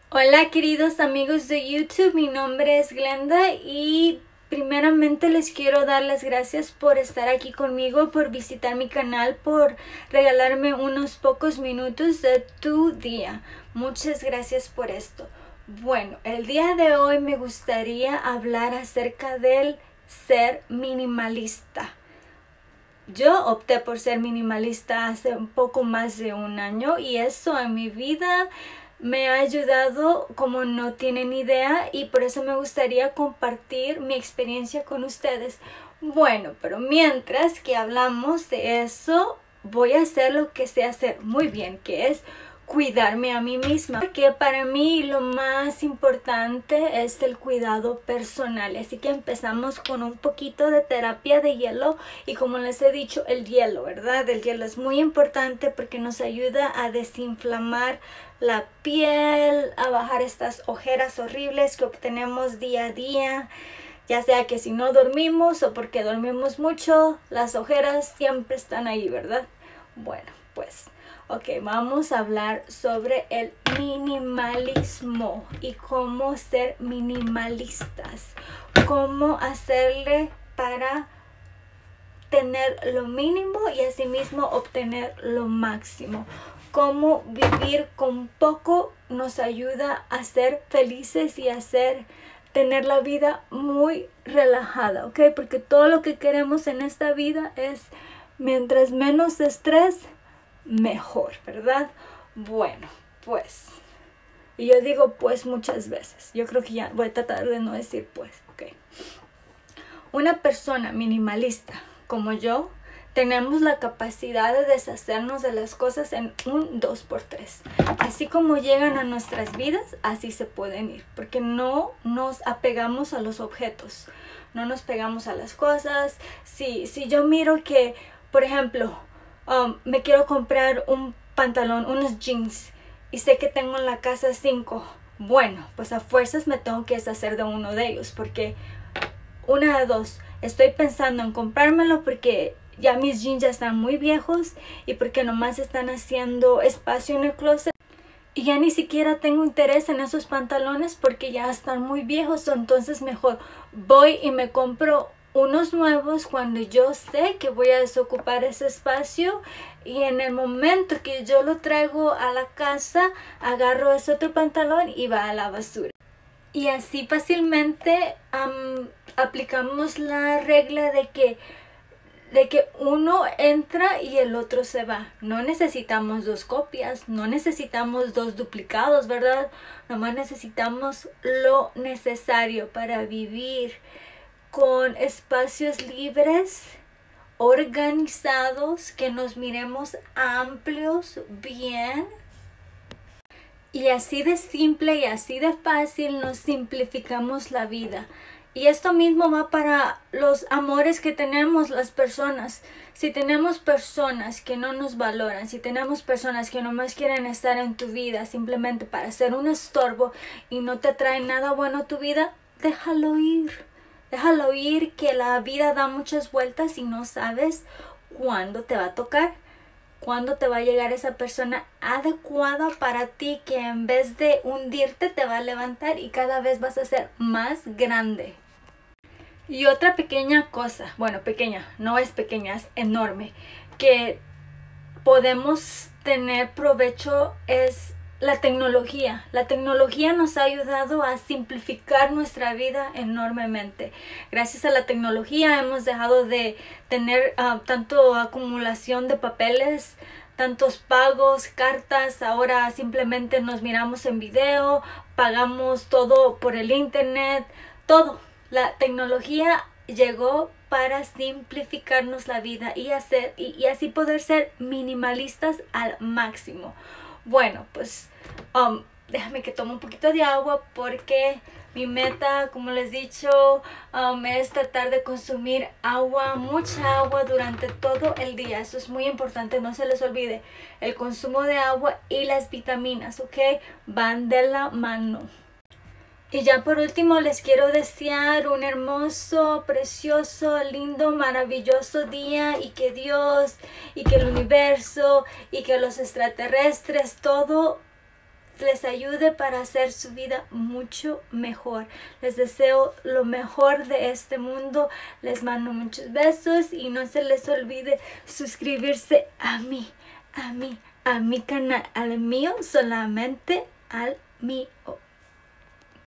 Hola queridos amigos de YouTube, mi nombre es Glenda y primeramente les quiero dar las gracias por estar aquí conmigo, por visitar mi canal, por regalarme unos pocos minutos de tu día. Muchas gracias por esto. Bueno, el día de hoy me gustaría hablar acerca del ser minimalista. Yo opté por ser minimalista hace un poco más de un año y eso en mi vida me ha ayudado como no tienen idea, y por eso me gustaría compartir mi experiencia con ustedes. Bueno, pero mientras que hablamos de eso, voy a hacer lo que sé hacer muy bien, que es cuidarme a mí misma, porque para mí lo más importante es el cuidado personal. Así que empezamos con un poquito de terapia de hielo, y como les he dicho, el hielo, ¿verdad? El hielo es muy importante porque nos ayuda a desinflamar la piel, a bajar estas ojeras horribles que obtenemos día a día, ya sea que si no dormimos o porque dormimos mucho, las ojeras siempre están ahí, ¿verdad? Bueno, pues ok, vamos a hablar sobre el minimalismo y cómo ser minimalistas, cómo hacerle para tener lo mínimo y asimismo obtener lo máximo. Cómo vivir con poco nos ayuda a ser felices y a tener la vida muy relajada, ¿ok? Porque todo lo que queremos en esta vida es mientras menos estrés, mejor, ¿verdad? Bueno, pues, y yo digo pues muchas veces. Yo creo que ya voy a tratar de no decir pues, ¿ok? Una persona minimalista como yo, tenemos la capacidad de deshacernos de las cosas en un 2x3. Así como llegan a nuestras vidas, así se pueden ir. Porque no nos apegamos a los objetos. No nos pegamos a las cosas. Si yo miro que, por ejemplo, me quiero comprar un pantalón, unos jeans, y sé que tengo en la casa 5. Bueno, pues a fuerzas me tengo que deshacer de uno de ellos. Porque una de dos, estoy pensando en comprármelo porque ya mis jeans ya están muy viejos y porque nomás están haciendo espacio en el closet, y ya ni siquiera tengo interés en esos pantalones porque ya están muy viejos. Entonces mejor voy y me compro unos nuevos cuando yo sé que voy a desocupar ese espacio, y en el momento que yo lo traigo a la casa, agarro ese otro pantalón y va a la basura. Y así fácilmente aplicamos la regla de que uno entra y el otro se va. No necesitamos dos copias, no necesitamos dos duplicados, ¿verdad? Nomás necesitamos lo necesario para vivir con espacios libres, organizados, que nos miremos amplios, bien. Y así de simple y así de fácil nos simplificamos la vida. Y esto mismo va para los amores que tenemos las personas. Si tenemos personas que no nos valoran, si tenemos personas que nomás quieren estar en tu vida simplemente para ser un estorbo y no te traen nada bueno a tu vida, déjalo ir. Déjalo ir, que la vida da muchas vueltas y no sabes cuándo te va a tocar. Cuándo te va a llegar esa persona adecuada para ti, que en vez de hundirte te va a levantar y cada vez vas a ser más grande. Y otra pequeña cosa, bueno, pequeña, no es pequeña, es enorme, que podemos tener provecho es la tecnología. La tecnología nos ha ayudado a simplificar nuestra vida enormemente. Gracias a la tecnología hemos dejado de tener tanto acumulación de papeles, tantos pagos, cartas. Ahora simplemente nos miramos en video, pagamos todo por el internet, todo. La tecnología llegó para simplificarnos la vida y así poder ser minimalistas al máximo. Bueno, pues déjame que tome un poquito de agua, porque mi meta, como les he dicho, es tratar de consumir agua, mucha agua durante todo el día. Eso es muy importante, no se les olvide. El consumo de agua y las vitaminas, ¿ok? Van de la mano. Y ya por último les quiero desear un hermoso, precioso, lindo, maravilloso día, y que Dios y que el universo y que los extraterrestres, todo les ayude para hacer su vida mucho mejor. Les deseo lo mejor de este mundo. Les mando muchos besos y no se les olvide suscribirse a mi canal, al mío, solamente al mío.